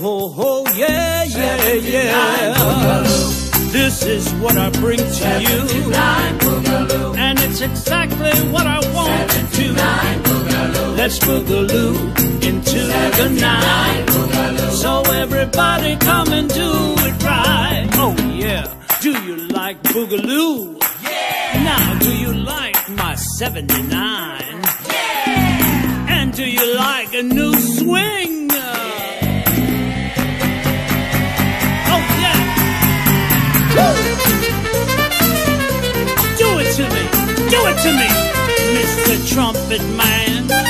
ho, ho, yeah, yeah, yeah. This is what I bring to you, Boogaloo. And it's exactly what I want to do. Let's Boogaloo into the night. So everybody come and do it right. Oh yeah, do you like Boogaloo? Yeah. Now do you like my 79? Yeah. And do you like a new swing? Oh yeah. Woo. Do it to me, Mr. Trumpet Man.